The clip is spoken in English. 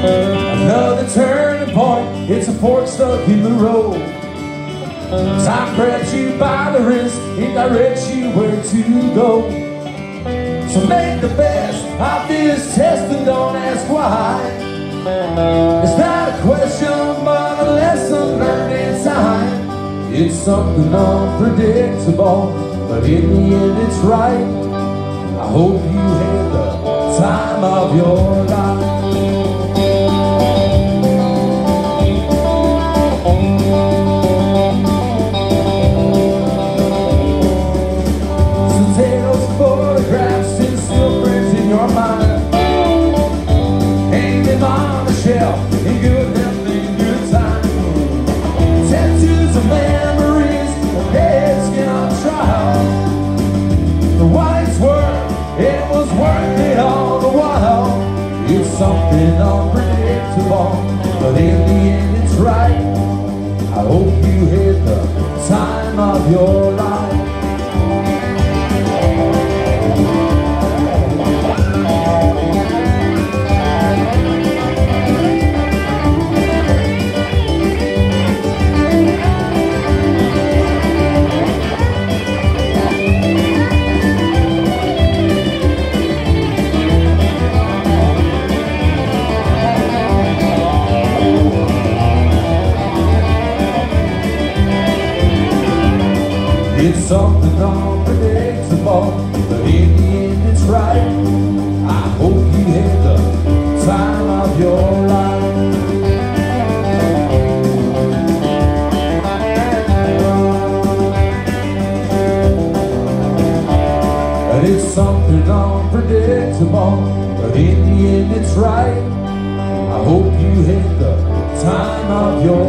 Another turning point, it's a fork stuck in the road. Time grabs you by the wrist and directs you where to go. So make the best of this test and don't ask why. It's not a question but a lesson learned in time. It's something unpredictable, but in the end it's right. I hope you had the time of your life. In good health and good time, tattoos of memories, dead skin on trial. For what it's worth, it was worth it all the while. It's something unpredictable, but in the end it's right. I hope you had the time of your life. It's something unpredictable, but in the end it's right. I hope you had the time of your life. But it's something unpredictable, but in the end it's right. I hope you had the time of your life.